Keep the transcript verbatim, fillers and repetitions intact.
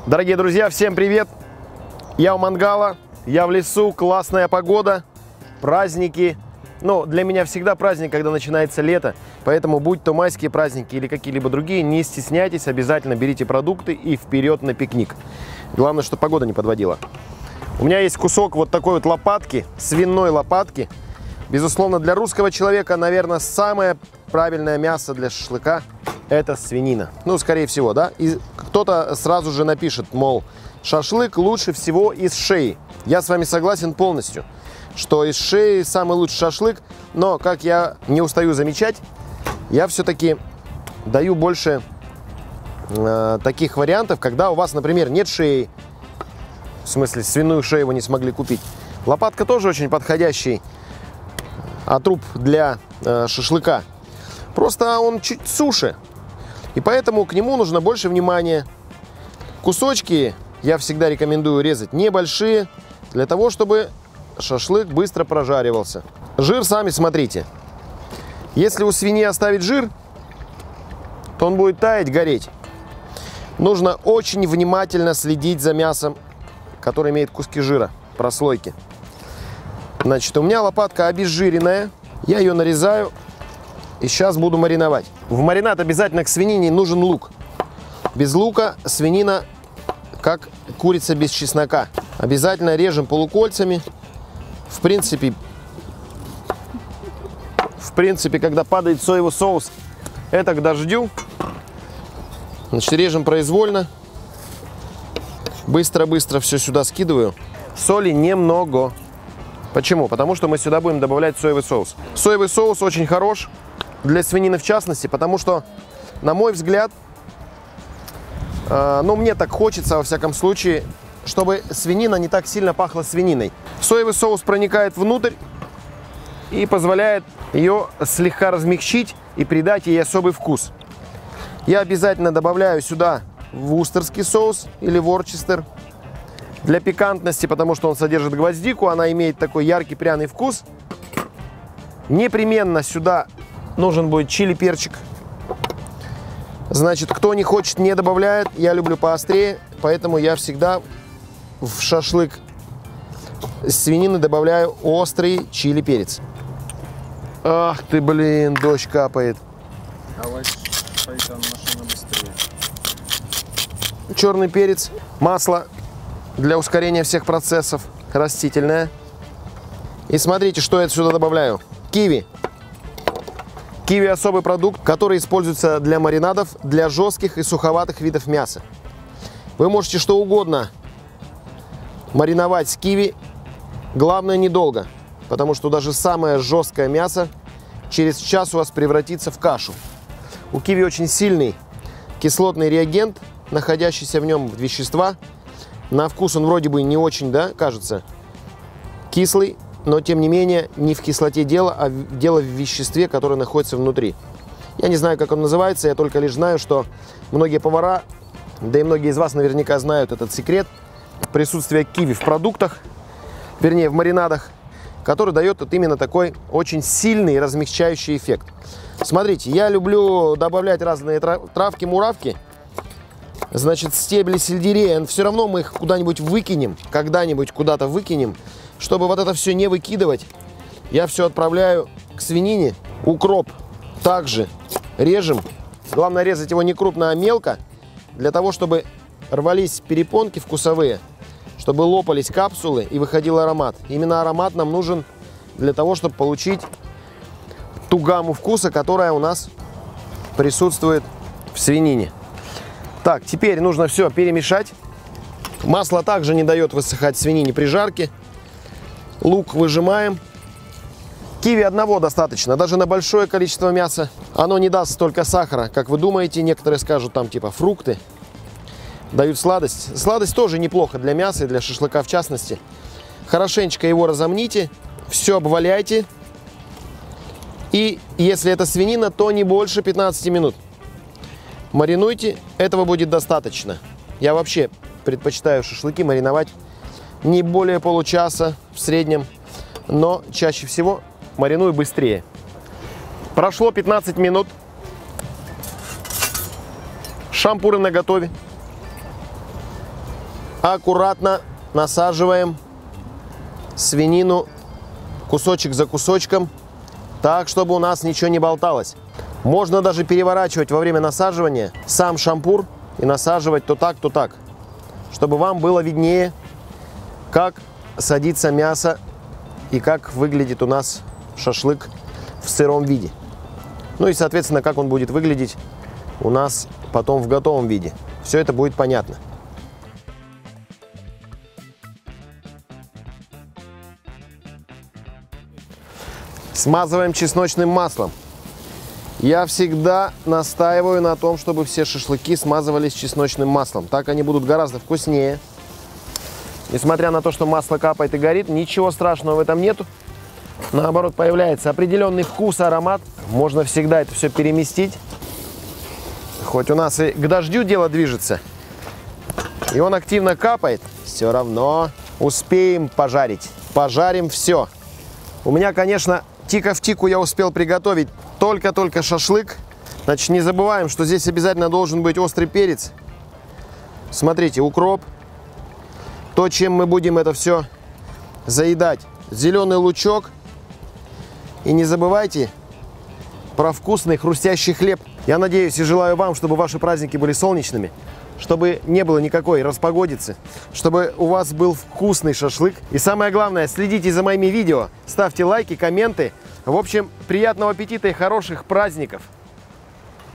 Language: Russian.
Дорогие друзья, всем привет! Я у мангала, я в лесу, классная погода, праздники. Ну, для меня всегда праздник, когда начинается лето, поэтому будь то майские праздники или какие-либо другие, не стесняйтесь, обязательно берите продукты и вперед на пикник. Главное, чтобы погода не подводила. У меня есть кусок вот такой вот лопатки, свиной лопатки. Безусловно, для русского человека, наверное, самое правильное мясо для шашлыка – это свинина. Ну, скорее всего, да? И кто-то сразу же напишет, мол, шашлык лучше всего из шеи. Я с вами согласен полностью, что из шеи самый лучший шашлык. Но, как я не устаю замечать, я все-таки даю больше э, таких вариантов, когда у вас, например, нет шеи. В смысле, свиную шею вы не смогли купить. Лопатка тоже очень подходящий отруб для э, шашлыка. Просто он чуть суше. И поэтому к нему нужно больше внимания. Кусочки я всегда рекомендую резать небольшие, для того, чтобы шашлык быстро прожаривался. Жир сами смотрите. Если у свиньи оставить жир, то он будет таять, гореть. Нужно очень внимательно следить за мясом, которое имеет куски жира, прослойки. Значит, у меня лопатка обезжиренная. Я ее нарезаю и сейчас буду мариновать. В маринад обязательно к свинине нужен лук. Без лука свинина как курица без чеснока. Обязательно режем полукольцами. В принципе, в принципе, когда падает соевый соус, это к дождю. Значит, режем произвольно. Быстро-быстро все сюда скидываю. Соли немного. Почему? Потому что мы сюда будем добавлять соевый соус. Соевый соус очень хорош для свинины в частности, потому что, на мой взгляд, э, ну, мне так хочется, во всяком случае, чтобы свинина не так сильно пахла свининой. Соевый соус проникает внутрь и позволяет ее слегка размягчить и придать ей особый вкус. Я обязательно добавляю сюда вустерский соус или ворчестер. Для пикантности, потому что он содержит гвоздику, она имеет такой яркий пряный вкус. Непременно сюда нужен будет чили-перчик. Значит, кто не хочет, не добавляет. Я люблю поострее, поэтому я всегда в шашлык с свинины добавляю острый чили-перец. Ах ты, блин, дождь капает. Черный перец, масло для ускорения всех процессов, растительное. И смотрите, что я сюда добавляю. Киви. Киви – особый продукт, который используется для маринадов, для жестких и суховатых видов мяса. Вы можете что угодно мариновать с киви, главное недолго, потому что даже самое жесткое мясо через час у вас превратится в кашу. У киви очень сильный кислотный реагент, находящийся в нем вещества. На вкус он вроде бы не очень, да, кажется, кислый, но тем не менее не в кислоте дело, а дело в веществе, которое находится внутри. Я не знаю, как он называется, я только лишь знаю, что многие повара, да и многие из вас наверняка знают этот секрет присутствия киви в продуктах, вернее в маринадах, который дает вот именно такой очень сильный размягчающий эффект. Смотрите, я люблю добавлять разные травки-муравки. Значит, стебли сельдерея, все равно мы их куда-нибудь выкинем, когда-нибудь куда-то выкинем. Чтобы вот это все не выкидывать, я все отправляю к свинине. Укроп также режем. Главное резать его не крупно, а мелко, для того, чтобы рвались перепонки вкусовые, чтобы лопались капсулы и выходил аромат. Именно аромат нам нужен для того, чтобы получить ту гамму вкуса, которая у нас присутствует в свинине. Так, теперь нужно все перемешать. Масло также не дает высыхать свинине при жарке. Лук выжимаем. Киви одного достаточно. Даже на большое количество мяса оно не даст столько сахара, как вы думаете. Некоторые скажут, там типа фрукты дают сладость. Сладость тоже неплохо для мяса и для шашлыка в частности. Хорошенечко его разомните. Все обваляйте. И если это свинина, то не больше пятнадцати минут. Маринуйте, этого будет достаточно. Я вообще предпочитаю шашлыки мариновать не более получаса в среднем, но чаще всего мариную быстрее. Прошло пятнадцать минут. Шампуры наготове. аккуратно насаживаем свинину кусочек за кусочком, так, чтобы у нас ничего не болталось. Можно даже переворачивать во время насаживания сам шампур и насаживать то так, то так, чтобы вам было виднее, как садится мясо и как выглядит у нас шашлык в сыром виде. Ну и, соответственно, как он будет выглядеть у нас потом в готовом виде. Все это будет понятно. Смазываем чесночным маслом. Я всегда настаиваю на том, чтобы все шашлыки смазывались чесночным маслом. Так они будут гораздо вкуснее. Несмотря на то, что масло капает и горит, ничего страшного в этом нету. Наоборот, появляется определенный вкус, аромат. Можно всегда это все переместить. Хоть у нас и к дождю дело движется, и он активно капает, все равно успеем пожарить. Пожарим все. У меня, конечно, тика в тику я успел приготовить только-только шашлык. Значит, не забываем, что здесь обязательно должен быть острый перец. Смотрите, укроп. То, чем мы будем это все заедать. Зеленый лучок. И не забывайте про вкусный хрустящий хлеб. Я надеюсь и желаю вам, чтобы ваши праздники были солнечными, чтобы не было никакой распогодицы, чтобы у вас был вкусный шашлык. И самое главное, следите за моими видео, ставьте лайки, комменты. В общем, приятного аппетита и хороших праздников!